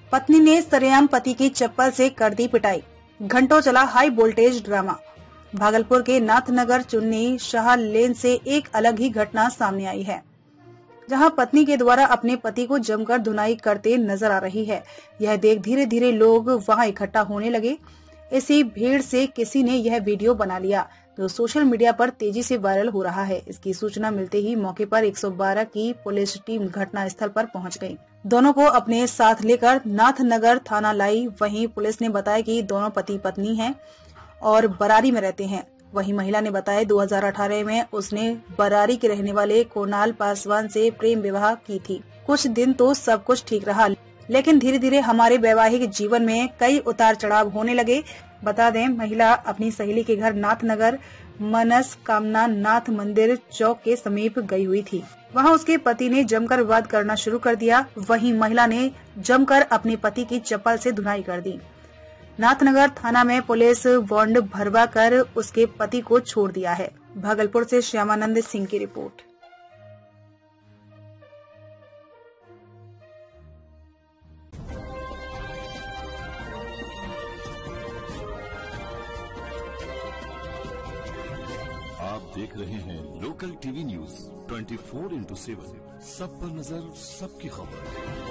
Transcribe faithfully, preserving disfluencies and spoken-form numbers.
पत्नी ने सरेआम पति की चप्पल से कर दी पिटाई, घंटों चला हाई वोल्टेज ड्रामा। भागलपुर के नाथनगर चुन्नी शाह लेन से एक अलग ही घटना सामने आई है, जहां पत्नी के द्वारा अपने पति को जमकर धुनाई करते नजर आ रही है। यह देख धीरे धीरे लोग वहां इकट्ठा होने लगे। इसी भीड़ से किसी ने यह वीडियो बना लिया जो सोशल मीडिया पर तेजी से वायरल हो रहा है। इसकी सूचना मिलते ही मौके पर एक सौ बारह की पुलिस टीम घटना स्थल पर पहुंच गई। दोनों को अपने साथ लेकर नाथनगर थाना लाई। वहीं पुलिस ने बताया कि दोनों पति पत्नी हैं और बरारी में रहते हैं। वहीं महिला ने बताया दो हज़ार अठारह में उसने बरारी के रहने वाले कोणाल पासवान से प्रेम विवाह की थी। कुछ दिन तो सब कुछ ठीक रहा, लेकिन धीरे धीरे हमारे वैवाहिक जीवन में कई उतार चढ़ाव होने लगे। बता दें, महिला अपनी सहेली के घर नाथनगर मनस्कामना नाथ मंदिर चौक के समीप गई हुई थी। वहां उसके पति ने जमकर विवाद करना शुरू कर दिया। वहीं महिला ने जमकर अपने पति की चप्पल से धुनाई कर दी। नाथनगर थाना में पुलिस बॉन्ड भरवा कर उसके पति को छोड़ दिया है। भागलपुर से श्यामानंद सिंह की रिपोर्ट। आप देख रहे हैं लोकल टीवी न्यूज चौबीस इंटू सेवन, सब पर नजर, सबकी खबर।